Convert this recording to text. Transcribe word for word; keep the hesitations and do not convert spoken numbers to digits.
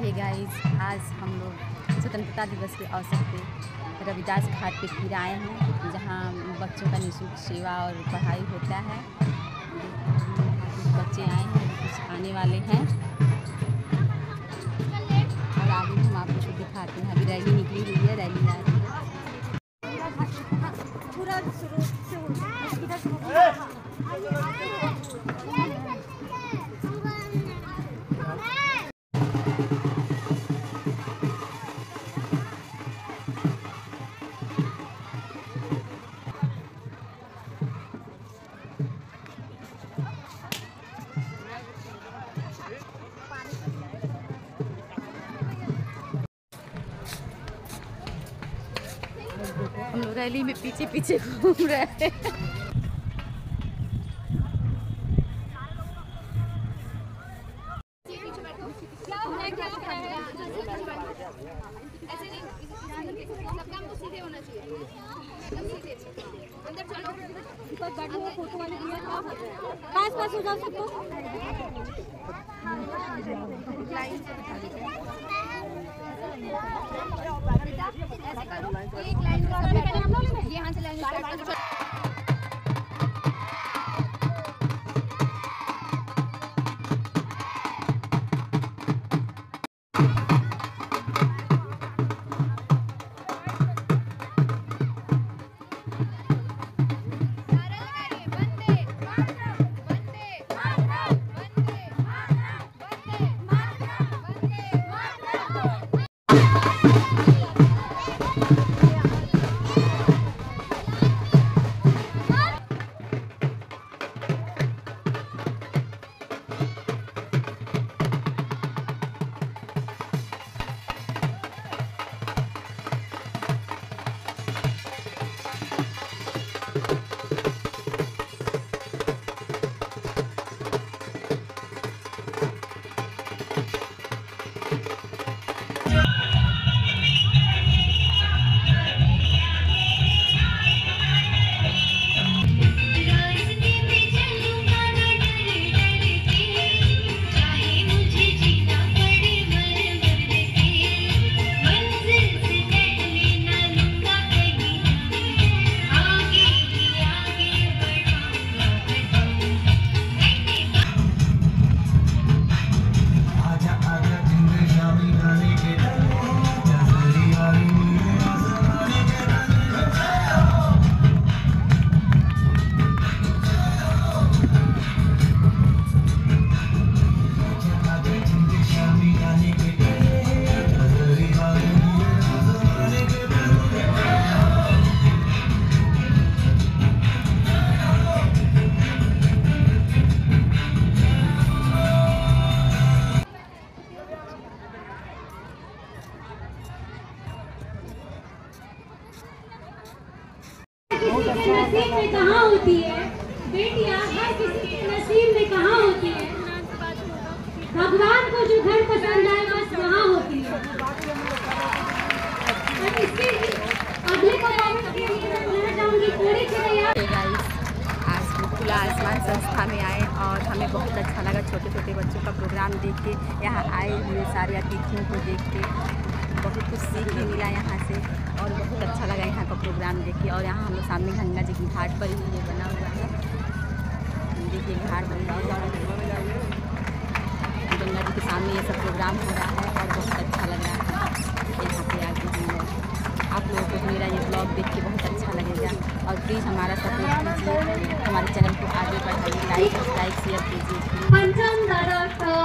Hey guys, आज हम लोग स्वतंत्रता दिवस के अवसर पे रविदास घाट पे फिर आए हैं, जहां बच्चों का निःशुल्क सेवा और पढ़ाई होता है। कुछ बच्चे आए हैं, कुछ आने वाले हैं और आगे हम आपको दिखाते हैं। अभी रैली निकली हुई है, रैली आ रही है। पूरा शुरू से हम लोग रैली में पीछे पीछे घूम रहे हैं। पास पास हो जाओ सबको। एक लाइन यहाँ से लाइन स्टार्ट करो। नसीब में कहाँ होती है बेटियां, हर किसी के नसीब में कहाँ होती है। भगवान को जो घर पसंद आए बस वहाँ होती है। और इसके अगले परफॉर्मेंस के लिए मैं बोलना चाहूँगी थोड़ी सी तैयार। आज खुला आसमान संस्था में आए और हमें बहुत अच्छा लगा छोटे छोटे बच्चों का प्रोग्राम देख के। यहाँ आए हुए सारे अतिथियों को देख के बहुत कुछ सीख भी मिला यहाँ से और बहुत अच्छा लगा यहाँ का प्रोग्राम देख के। और यहाँ हम लोग सामने गंगा जी की घाट पर ही ये बना हुआ है, देखिए घाट बना हुआ है, गंगा जी के सामने ये सब प्रोग्राम हो रहा है और बहुत अच्छा लग रहा है यहाँ पे आके हम लोग। आप लोगों को मेरा ये ब्लॉग देख के बहुत अच्छा लगेगा और प्लीज़ हमारा सपोर्ट कीजिए, हमारे चैनल को आगे बढ़ाइए, लाइक सब्सक्राइब शेयर कीजिए।